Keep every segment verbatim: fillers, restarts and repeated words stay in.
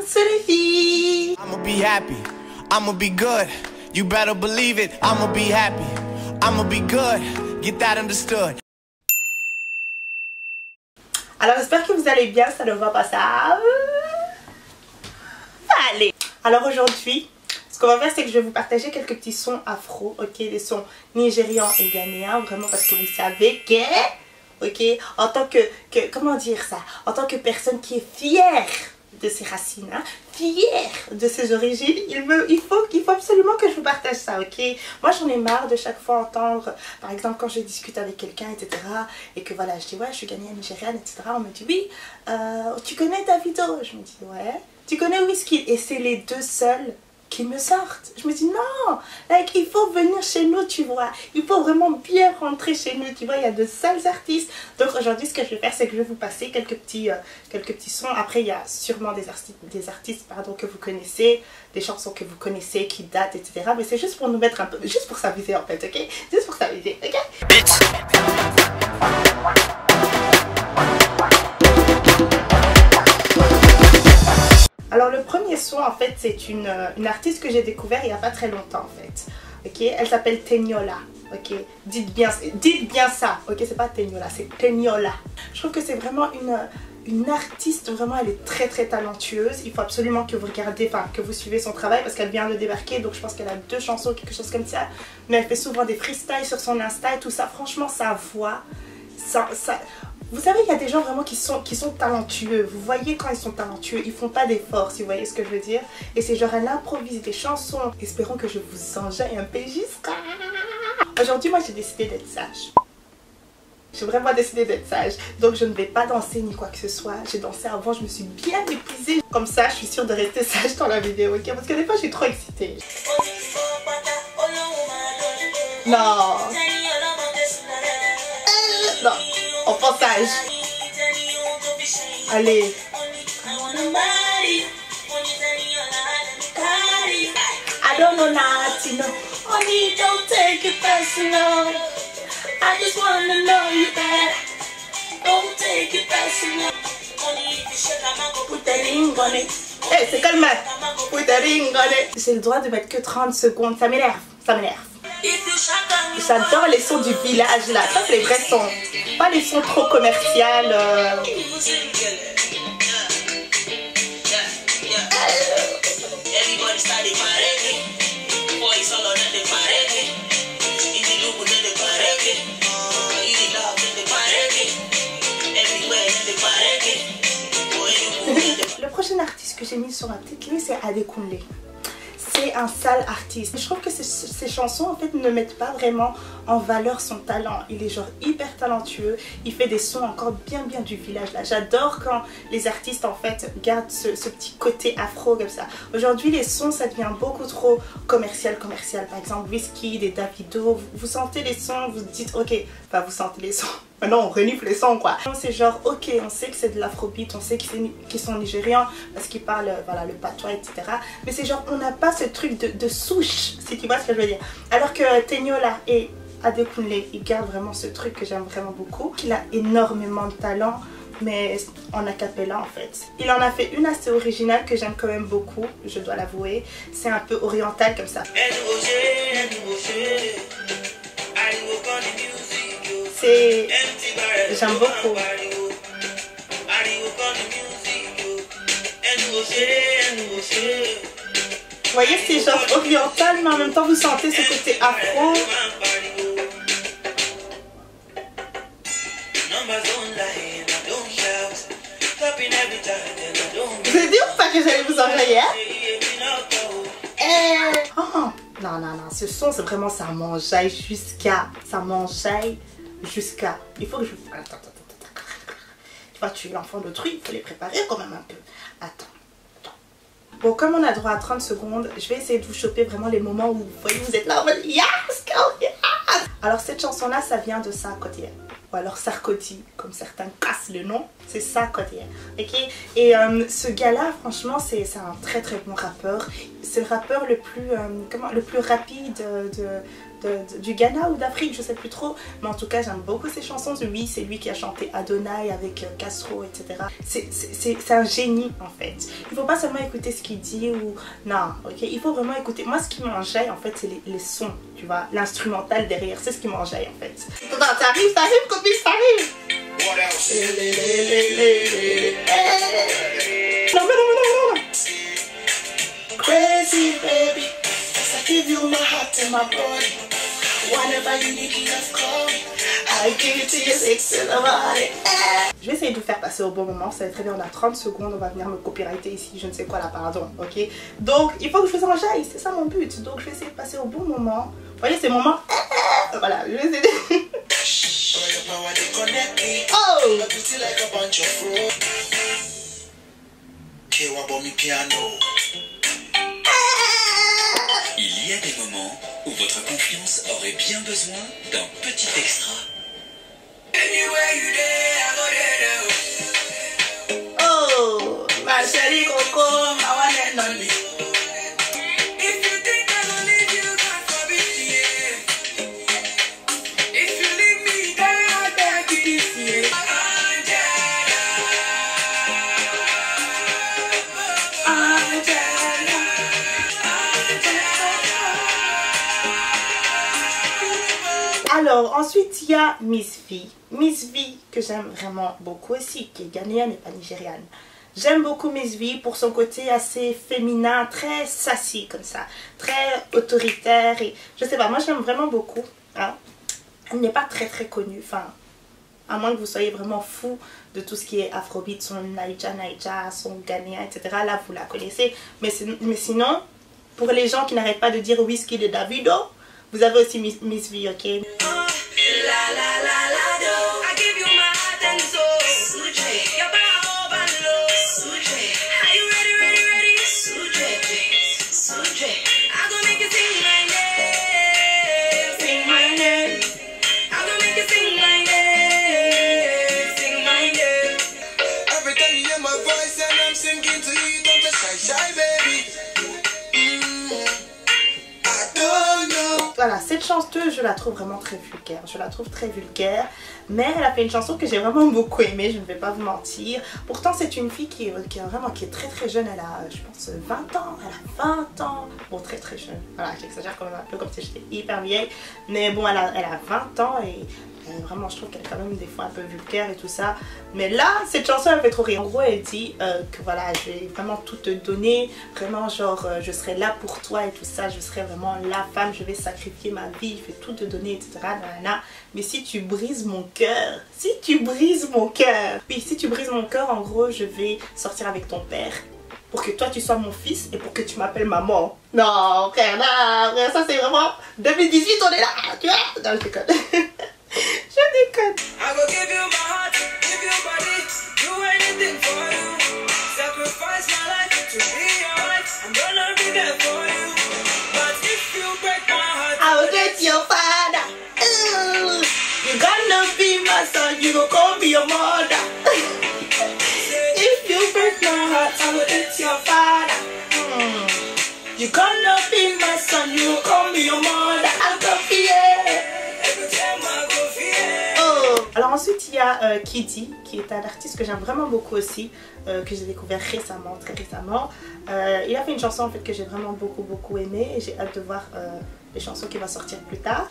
c'est les filles. I'ma be happy, I'ma be good. You better believe it, I'ma be happy, I'ma be good. Get that understood. Alors j'espère que vous allez bien, ça ne va pas ça. Allez. Alors aujourd'hui, ce qu'on va faire, c'est que je vais vous partager quelques petits sons afro, ok, des sons nigérians et ghanéens, vraiment parce que vous savez que, ok, en tant que, que comment dire ça, en tant que personne qui est fière de ses racines, hein, fière de ses origines, il, me, il, faut, il faut absolument que je vous partage ça, ok. Moi j'en ai marre de chaque fois entendre, par exemple quand je discute avec quelqu'un, et cetera. Et que voilà, je dis ouais, je suis ghanéenne, nigériane, et cetera. On me dit oui, euh, tu connais Davido? Je me dis ouais. Tu connais Wizkid? Et c'est les deux seuls qui me sortent. Je me dis non, like, il faut venir chez nous, tu vois. Il faut vraiment bien rentrer chez nous, tu vois. Il y a de sales artistes. Donc aujourd'hui, ce que je vais faire, c'est que je vais vous passer quelques petits, euh, quelques petits sons. Après, il y a sûrement des artistes, des artistes pardon, que vous connaissez, des chansons que vous connaissez, qui datent, et cetera. Mais c'est juste pour nous mettre un peu, juste pour s'amuser en fait, ok? Juste pour s'amuser, ok? Alors le premier son en fait c'est une, une artiste que j'ai découvert il n'y a pas très longtemps en fait. Ok, elle s'appelle Teniola. Ok, dites bien, dites bien ça. Ok, c'est pas Teniola, c'est Teniola. Je trouve que c'est vraiment une, une artiste, vraiment elle est très très talentueuse. Il faut absolument que vous regardez, enfin que vous suivez son travail parce qu'elle vient de débarquer. Donc je pense qu'elle a deux chansons, quelque chose comme ça. Mais elle fait souvent des freestyles sur son Insta et tout ça. Franchement sa voix, ça... ça vous savez, il y a des gens vraiment qui sont, qui sont talentueux. Vous voyez quand ils sont talentueux, ils font pas d'efforts, si vous voyez ce que je veux dire. Et c'est genre, elle improvise des chansons. Espérons que je vous enjaille un peu jusqu'à... Aujourd'hui, moi, j'ai décidé d'être sage. J'ai vraiment décidé d'être sage. Donc, je ne vais pas danser ni quoi que ce soit. J'ai dansé avant, je me suis bien épuisée. Comme ça, je suis sûre de rester sage dans la vidéo, ok? Parce que des fois, je suis trop excitée. Non. Non. On pense sage. Allez. I don't know nothing, no. Honey, don't take it personal. I just wanna know you better. Don't take it personal. Put a ring on it. Hey, c'est calme. Put a ring on it. J'ai le droit de mettre que trente secondes. Ça m'énerve. Ça m'énerve. J'adore les sons du village là, ça c'est les vrais sons, pas les sons trop commerciaux. Euh... Le prochain artiste que j'ai mis sur ma petite liste c'est Adekunle. C'est un sale artiste. Je trouve que ces, ces chansons en fait ne mettent pas vraiment en valeur son talent. Il est genre hyper talentueux. Il fait des sons encore bien bien du village là. J'adore quand les artistes en fait gardent ce, ce petit côté afro comme ça. Aujourd'hui les sons ça devient beaucoup trop commercial commercial. Par exemple Wizkid et Davido. Vous, vous sentez les sons, vous dites ok. Enfin vous sentez les sons. Maintenant on renifle les sons quoi. C'est genre ok, on sait que c'est de l'afrobeat, on sait qu'ils sont nigérians parce qu'ils parlent voilà, le patois et cetera. Mais c'est genre on n'a pas ce truc de, de souche, si tu vois ce que je veux dire. Alors que Teniola et Adekunle, ils gardent vraiment ce truc que j'aime vraiment beaucoup. Il a énormément de talent mais en acapella en fait. Il en a fait une assez originale que j'aime quand même beaucoup, je dois l'avouer. C'est un peu oriental comme ça. C'est... J'aime beaucoup. Vous voyez, c'est genre oriental, mais en même temps, vous sentez ce côté afro. Vous avez dit ou pas que j'allais vous envoyer, hein? Oh, non, non, non, ce son, c'est vraiment, ça m'enjaille jusqu'à... Ça m'enjaille jusqu'à... Il faut que je... Attends, attends, attends. Tu vois, tu es l'enfant d'autrui, il faut les préparer quand même un peu. Attends, attends. Bon, comme on a droit à trente secondes, je vais essayer de vous choper vraiment les moments où vous voyez, vous êtes là en mode yes, girl, yes. Alors cette chanson-là, ça vient de Sarkodie. Ou alors Sarkodie, comme certains cassent le nom. C'est Sarkodie, ok. Et euh, ce gars-là, franchement, c'est un très très bon rappeur. C'est le rappeur le plus, euh, comment, le plus rapide de... de de, de, du Ghana ou d'Afrique, je sais plus trop. Mais en tout cas, j'aime beaucoup ses chansons. Oui, c'est lui qui a chanté Adonai avec euh, Castro, et cetera. C'est un génie en fait. Il faut pas seulement écouter ce qu'il dit ou... Non, ok. Il faut vraiment écouter. Moi, ce qui m'enjaille en fait, c'est les, les sons, tu vois. L'instrumental derrière, c'est ce qui m'enjaille en fait. Attends, ça arrive, ça arrive, copine, ça arrive. Non, mais non, mais non, mais non. Crazy baby, I give you my heart and my body. Whenever you need me, just call me. I give it to you six in the morning. Je vais essayer de vous faire passer au bon moment, ça va être très bien, on a trente secondes, on va venir me copyrighter ici, je ne sais quoi là, pardon, ok. Donc il faut que je vous enjaille, c'est ça mon but, donc je vais essayer de passer au bon moment. Vous voyez, c'est le moment, voilà, je vais essayer de... Oh! Il y a des moments où votre confiance aurait bien besoin d'un petit extra. Oh, ma chérie Coco, ma one and only. Alors ensuite il y a Miss V. Miss V que j'aime vraiment beaucoup aussi, qui est ghanéenne et pas nigériane. J'aime beaucoup Miss V pour son côté assez féminin, très sassy comme ça, très autoritaire et je sais pas, moi j'aime vraiment beaucoup. Hein. Elle n'est pas très très connue, enfin à moins que vous soyez vraiment fou de tout ce qui est afrobeat, son Naija Naija, son ghanéen, et cetera. Là vous la connaissez, mais, mais sinon pour les gens qui n'arrêtent pas de dire Wizkid et Davido, vous avez aussi Miss, Miss V, ok? Voilà, cette chanteuse, je la trouve vraiment très vulgaire. Je la trouve très vulgaire. Mais elle a fait une chanson que j'ai vraiment beaucoup aimée, je ne vais pas vous mentir. Pourtant, c'est une fille qui est, qui est vraiment qui est très très jeune. Elle a, je pense, vingt ans. Elle a vingt ans. Bon, très très jeune. Voilà, j'exagère quand même un peu comme si j'étais hyper vieille. Mais bon, elle a, elle a vingt ans et... Euh, vraiment je trouve qu'elle est quand même des fois un peu vulgaire et tout ça, mais là cette chanson elle fait trop rire. En gros elle dit euh, que voilà, je vais vraiment tout te donner, vraiment genre euh, je serai là pour toi et tout ça, je serai vraiment la femme, je vais sacrifier ma vie, je vais tout te donner, etc. Nanana. Mais si tu brises mon cœur, si tu brises mon cœur, oui, si tu brises mon cœur, en gros je vais sortir avec ton père pour que toi tu sois mon fils et pour que tu m'appelles maman. Non frère, non frère, ça c'est vraiment deux mille dix-huit, on est là, tu vois. Non, je déconne. Je déconne. I'll get your father. Ooh, you gonna be my son, you gon' call me your mother. If you break my heart, I will get your father. Mm. You gonna be my son, you gon' call me your mother. I'll go for you. Alors ensuite il y a euh, Kiddy qui est un artiste que j'aime vraiment beaucoup aussi, euh, que j'ai découvert récemment, très récemment. Euh, il a fait une chanson en fait que j'ai vraiment beaucoup beaucoup aimée et j'ai hâte de voir euh, les chansons qui vont sortir plus tard.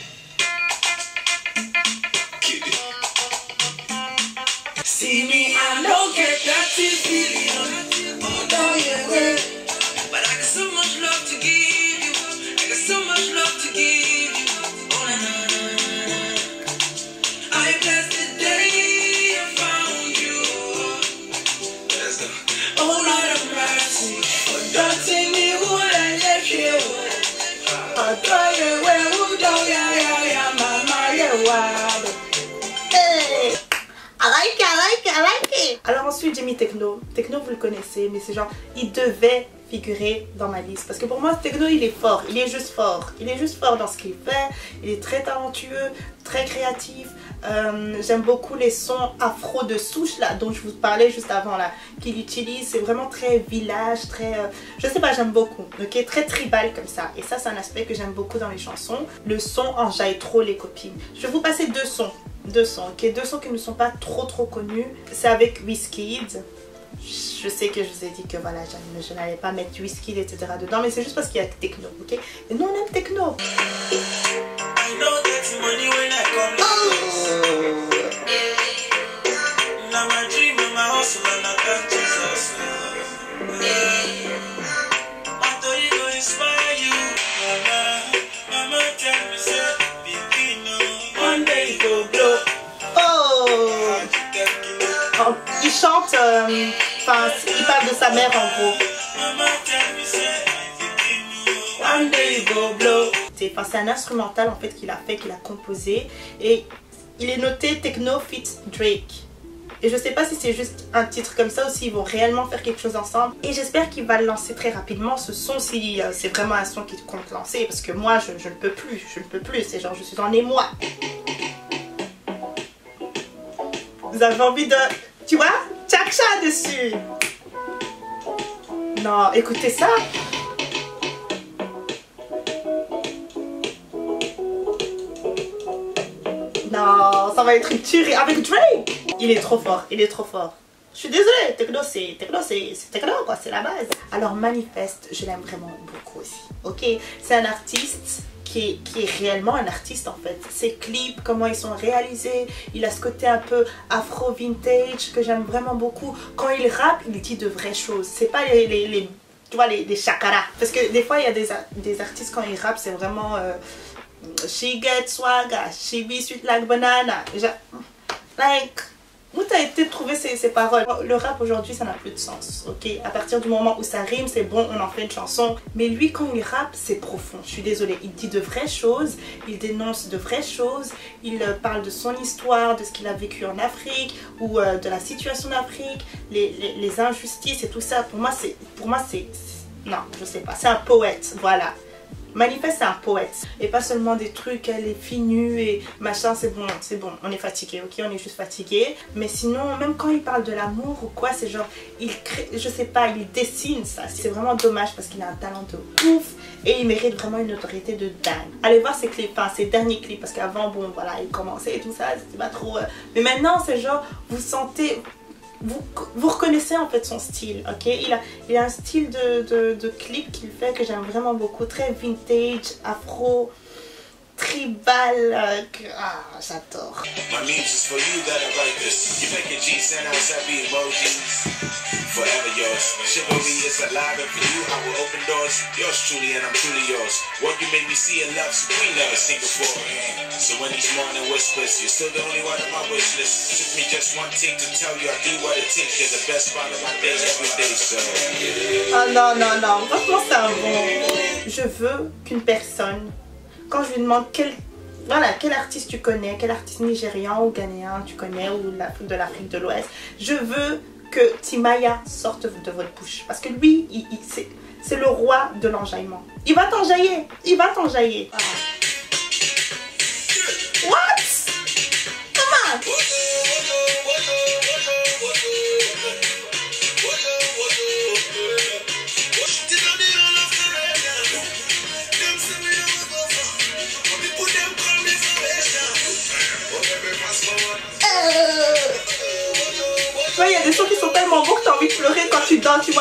See me, I don't get that feeling. Oh, no, yeah, yeah. But I got so much love to give you. I got so much love to give you. Oh, na, na, na, na. I blessed the day I found you. Let's go. Oh, Lord of mercy. For dancing me would I left you. I throw you away, who don't, yeah, yeah, yeah, mama, yeah, wow. Hey. I like it, I like it, I like it. Alors ensuite j'ai mis Tekno. Tekno vous le connaissez, mais c'est genre il devait figurer dans ma liste parce que pour moi Tekno il est fort, il est juste fort, il est juste fort dans ce qu'il fait, il est très talentueux, très créatif, Euh, J'aime beaucoup les sons afro de souche là dont je vous parlais juste avant là, qu'il utilise. C'est vraiment très village, très... Euh, je sais pas, j'aime beaucoup, ok, très tribal comme ça. Et ça c'est un aspect que j'aime beaucoup dans les chansons. Le son enjaille trop les copines. Je vais vous passer deux sons, deux sons, ok, deux sons qui ne sont pas trop trop connus. C'est avec Wizkid. Je sais que je vous ai dit que voilà, je, je n'allais pas mettre Wizkid et cetera dedans, mais c'est juste parce qu'il y a techno, ok. Et nous on aime techno. Il chante, euh, enfin il parle de sa mère en gros. One day you go blow. C'est un instrumental en fait qu'il a fait, qu'il a composé, et il est noté techno fit Drake. Et je sais pas si c'est juste un titre comme ça ou s'ils vont réellement faire quelque chose ensemble. Et j'espère qu'il va le lancer très rapidement ce son, si euh, c'est vraiment un son qu'il compte lancer, parce que moi je, je ne peux plus, je ne peux plus, c'est genre je suis en émoi. Vous avez envie de... Tu vois, tcha-tcha dessus. Non, écoutez ça. Non, ça va être une tuerie avec Drake. Il est trop fort, il est trop fort. Je suis désolée, techno c'est techno, c'est techno quoi, c'est la base. Alors Manifest, je l'aime vraiment beaucoup aussi. Ok, c'est un artiste qui est, qui est réellement un artiste en fait. Ses clips, comment ils sont réalisés, il a ce côté un peu afro vintage que j'aime vraiment beaucoup. Quand il rappe, il dit de vraies choses. C'est pas les, les, les tu vois les, les chakara. Parce que des fois il y a des, des artistes quand ils rappent c'est vraiment euh, she gets swagger, she be sweet like banana. Like, où t'as été trouver ces, ces paroles? Le rap aujourd'hui ça n'a plus de sens, ok? À partir du moment où ça rime c'est bon, on en fait une chanson. Mais lui quand il rappe c'est profond, je suis désolée. Il dit de vraies choses, il dénonce de vraies choses, il euh, parle de son histoire, de ce qu'il a vécu en Afrique, ou euh, de la situation d'Afrique, les, les, les injustices et tout ça. Pour moi c'est, pour moi c'est, non je sais pas, c'est un poète, voilà. Manifest c'est un poète et pas seulement des trucs les filles nues et machin, c'est bon, c'est bon, on est fatigué, ok, on est juste fatigué. Mais sinon même quand il parle de l'amour ou quoi, c'est genre il crée, je sais pas, il dessine ça. C'est vraiment dommage parce qu'il a un talent de ouf et il mérite vraiment une autorité de dingue. Allez voir ses clips, enfin ses derniers clips, parce qu'avant bon voilà il commençait et tout ça, c'était pas trop euh... mais maintenant c'est genre vous sentez, Vous, vous reconnaissez en fait son style, ok? Il a, il a un style de, de, de clip qu'il fait que j'aime vraiment beaucoup, très vintage, afro, tribal, euh, ah j'adore. Forever yours. Chivalry is alive and for you I will open doors. Yours truly and I'm truly yours. What you made me see in love, we never seen before. So when these morning whispers, you're still the only one on my wish list. Took me just one take to tell you I do what it takes. You're the best part of my day every day, so. Oh non, non, non, franchement c'est un bon. Je veux qu'une personne, quand je lui demande quel, voilà, quel artiste tu connais, quel artiste nigérian ou ghanéen tu connais, ou de l'Afrique de l'Ouest, je veux que Timaya sorte de votre bouche. Parce que lui, il, il, c'est le roi de l'enjaillement. Il va t'enjailler. Il va t'enjailler. Ah. What? Comment? Il y a des sons qui sont tellement beaux que tu as envie de pleurer quand tu danses, tu vois.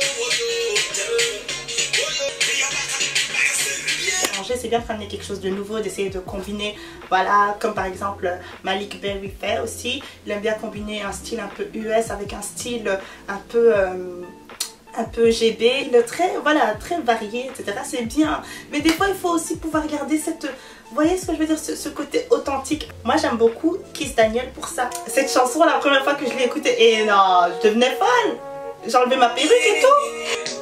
C'est bien de ramener quelque chose de nouveau, d'essayer de combiner, voilà, comme par exemple Malik Berry fait aussi. Il aime bien combiner un style un peu U S avec un style un peu... Euh, un peu G B, le très, voilà, très varié, et cetera. C'est bien, mais des fois il faut aussi pouvoir garder cette, vous voyez ce que je veux dire, ce, ce côté authentique. Moi j'aime beaucoup Kiss Daniel pour ça. Cette chanson, la première fois que je l'ai écoutée, et non, je devenais folle. J'ai enlevé ma perruque et tout.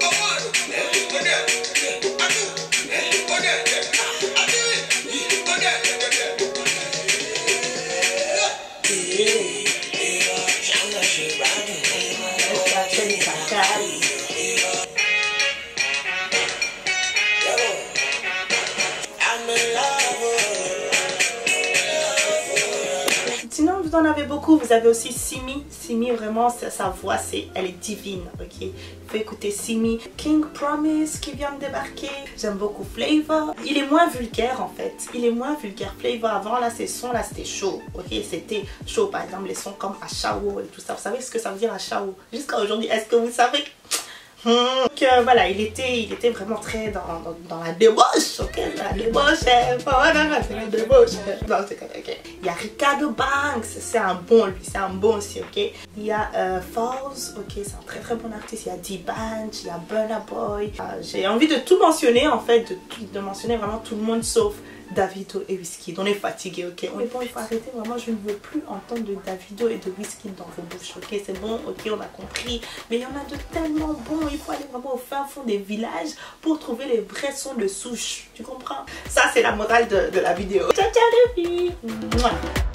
m'avez beaucoup. Vous avez aussi Simi. Simi, vraiment, sa, sa voix, c'est, elle est divine, ok. Il faut écouter Simi. King Promise qui vient de débarquer. J'aime beaucoup Flavor. Il est moins vulgaire en fait. Il est moins vulgaire. Flavor avant, là, ces sons là, c'était chaud, ok. C'était chaud, par exemple, les sons comme Ashao et tout ça. Vous savez ce que ça veut dire Ashao? Jusqu'à aujourd'hui, est-ce que vous savez? Donc euh, voilà, il était, il était vraiment très dans, dans, dans la débauche, ok, la débauche, voilà, c'est la débauche. Non, c'est comme, ok. Il y a Ricardo Banks, c'est un bon lui, c'est un bon aussi, ok. Il y a euh, Falls, ok, c'est un très très bon artiste. Il y a D-Banch, il y a Burna Boy. Euh, J'ai envie de tout mentionner en fait, de, de mentionner vraiment tout le monde sauf Davido et Wizkid. On est fatigué, ok. On est bon, il faut arrêter. Vraiment, je ne veux plus entendre de Davido et de Wizkid dans vos bouches, ok. C'est bon, ok, on a compris. Mais il y en a de tellement bons. Il faut aller vraiment au fin fond des villages pour trouver les vrais sons de souche. Tu comprends? Ça, c'est la morale de, de la vidéo. Ciao, ciao les filles. Mouah.